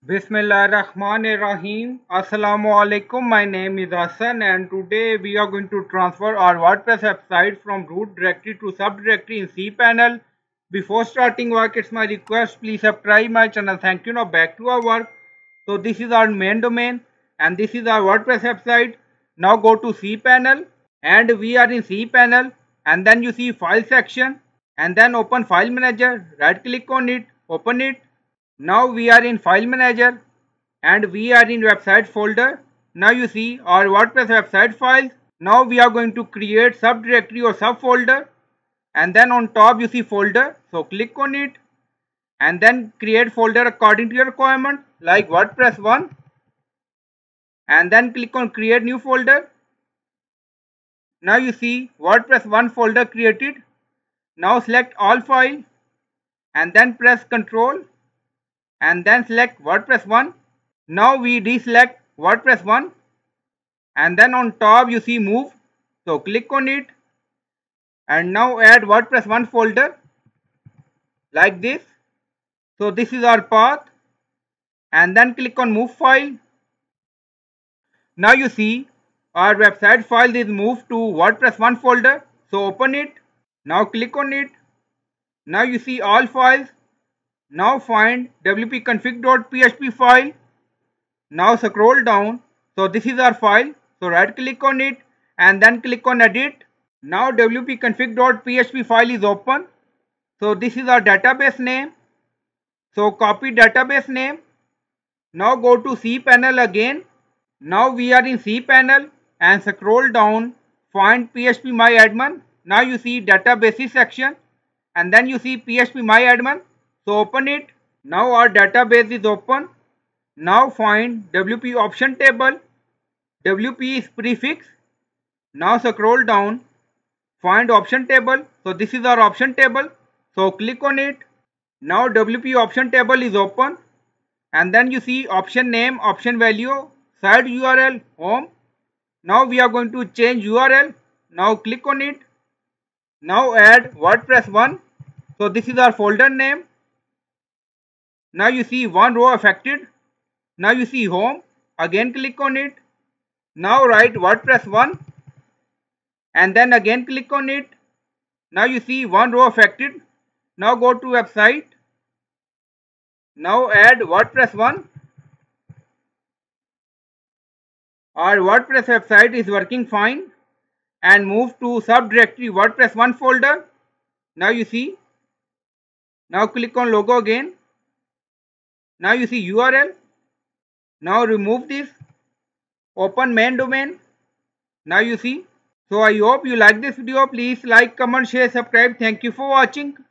Bismillahirrahmanirrahim. Assalamu alaikum. My name is Hassan and today we are going to transfer our WordPress website from root directory to subdirectory in cPanel. Before starting work, it's my request, please subscribe my channel. Thank you. Now back to our work. So this is our main domain and this is our WordPress website. Now go to cPanel and we are in cPanel and then you see file section and then open file manager. Right click on it, open it. Now we are in file manager and we are in website folder. Now you see our WordPress website files. Now we are going to create subdirectory or subfolder and then on top you see folder. So click on it and then create folder according to your requirement like WordPress 1 and then click on create new folder. Now you see WordPress 1 folder created. Now select all file and then press Ctrl and then select WordPress 1. Now we deselect WordPress 1 and then on top you see move. So click on it and now add WordPress 1 folder like this. So this is our path and then click on move file. Now you see our website file is moved to WordPress 1 folder. So open it. Now click on it. Now you see all files. Now find wp-config.php file. Now scroll down. So this is our file. So right click on it and then click on edit. Now wp-config.php file is open. So this is our database name. So copy database name. Now go to cPanel again. Now we are in cPanel and scroll down. Find phpMyAdmin. Now you see databases section and then you see phpMyAdmin. So open it. Now our database is open. Now find WP option table. WP is prefix. Now scroll down. Find option table. So this is our option table. So click on it. Now WP option table is open. And then you see option name, option value, site URL, home. Now we are going to change URL. Now click on it. Now add WordPress 1. So this is our folder name. Now you see one row affected. Now you see home. Again click on it. Now write WordPress 1 and then again click on it. Now you see one row affected. Now go to website. Now add WordPress 1. Our WordPress website is working fine and move to subdirectory WordPress 1 folder. Now you see. Now click on logo again. Now you see URL. Now remove this. Open main domain. Now you see. So I hope you like this video. Please like, comment, share, subscribe. Thank you for watching.